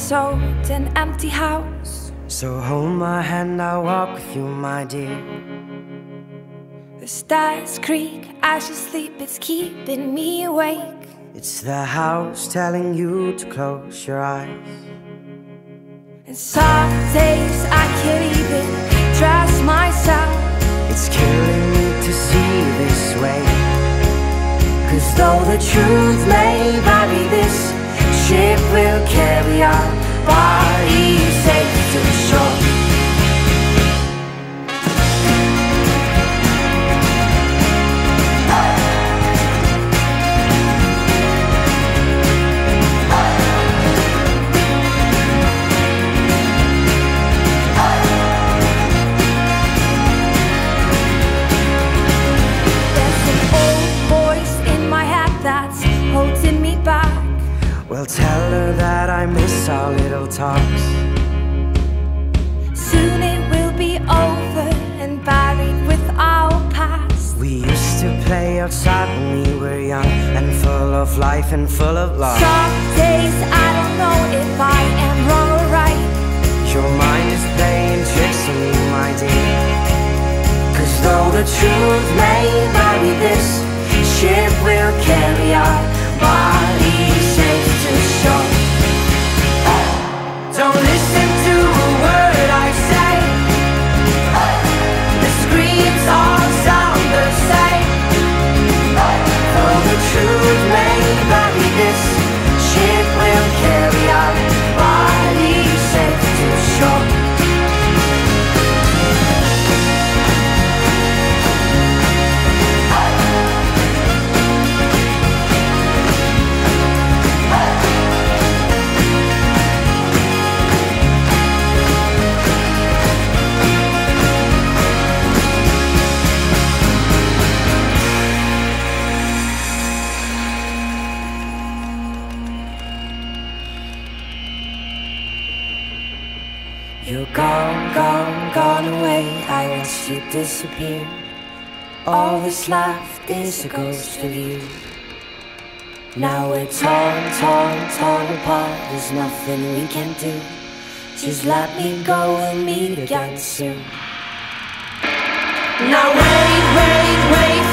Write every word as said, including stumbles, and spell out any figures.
sold an empty house. So hold my hand, I'll walk with you, my dear. The stars creak as you sleep, it's keeping me awake. It's the house telling you to close your eyes. And some days I can't even trust myself. It's killing me to see this way. Cause though the truth may vary, this ship will carry our bodies safe to shore. Well, tell her that I miss our little talks. Soon it will be over and buried with our past. We used to play outside when we were young and full of life and full of love. Some days I don't know if I am wrong or right. Your mind is playing tricks on me, my dear. Cause though the truth may vary, this ship will carry our bodies safe to shore. Don't listen to a word I say. The screams all sound the same. Though the truth may vary, this ship will carry our bodies safe to shore. You're gone, gone, gone away. I watched you disappear. All that's left is a ghost of you. Now we're torn, torn, torn apart. There's nothing we can do. Just let me go and meet again soon. Now wait, wait, wait.